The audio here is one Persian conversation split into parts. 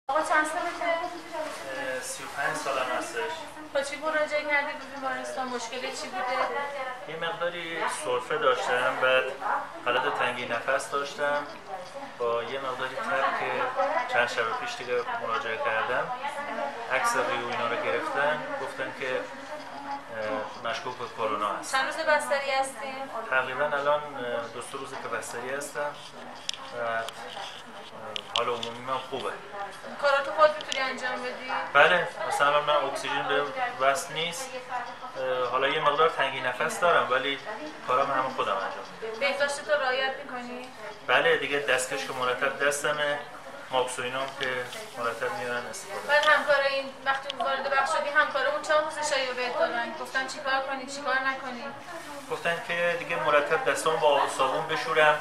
آقا چند سالته؟ 35 سالم هستش. با چی مراجعه کردی به بیمارستان؟ مشکل چی بوده؟ یه مقداری سرفه داشتم، بعد حالت تنگی نفس داشتم، با یه مقداری تب که چند شب پیش دیگه مراجعه کردم، عکس ریو اینا رو گرفتن، گفتن که مشکوک به کرونا هست. چند روز بستری هستیم؟ تقریبا الان 2-3 روزه که بستری هستم و حال عمومی من خوبه. کاراتو خود میتونی انجام بدی؟ بله، مثلا من اکسیژن به وصل نیست، حالا یه مقدار تنگی نفس دارم ولی کارم همه خودم انجام میدم. بهداشت تو رعایت میکنی؟ بله دیگه، دستکش که مرتب دستمه، ماکس و اینام که مرتب میارن استفاده. بعد همکار این وقتی وارد بخش شدی همکارمون چند روز شایعه بهت دادن؟ گفتن چیکار کنی چیکار نکنی؟ گفتن که دیگه مرتب دستام با آب و صابون بشورم.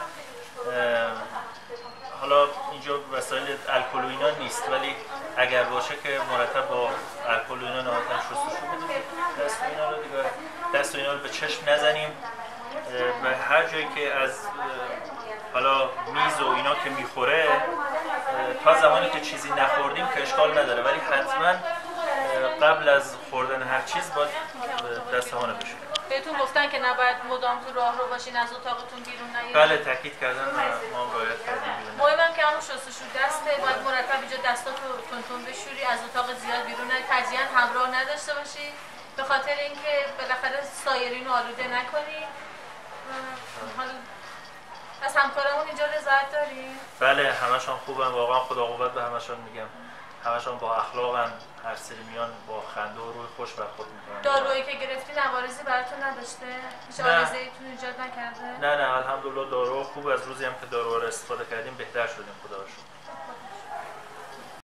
حالا اینجا وسایل الکل و اینا نیست ولی اگر باشه که مرتب با الکل و اینا نهایتاً شستشو بدیم، دست و اینا رو به چشم نزنیم، به هر جایی که از حالا میز و اینا که میخوره، تا زمانی که چیزی نخوردیم که اشکال نداره، ولی حتما قبل از خوردن هر چیز باید دستمون رو بشوریم. بهتون گفتن که نباید مدام تو راه رو باشین، از اتاقتون بیرون نیایید؟ بله تاکید کردن، ما هم رعایت کردیم. مهمم که همون شستشو دسته، باید مرتب اینجا دستاتو تون بشوری، از اتاق زیاد بیرون نیای، ترجیحاً همراه نداشته باشی به خاطر اینکه بالاخره سایرین رو آلوده نکنی. حالا از همکارمون اینجا رضایت داری؟ بله همشون خوبن، واقعا خدا قوت به همشون میگم، همشون با اخلاقن، هر سری میان با خنده و روی خوش برخورد میکنن. دارویی که گرفتی عوارضی براتون نداشته؟ هیچ عارضه‌ای ایتون ایجاد نکرده؟ نه الحمدلله دارو خوب، از روزی هم که دارو رو استفاده کردیم بهتر شدیم خدا رو شکر.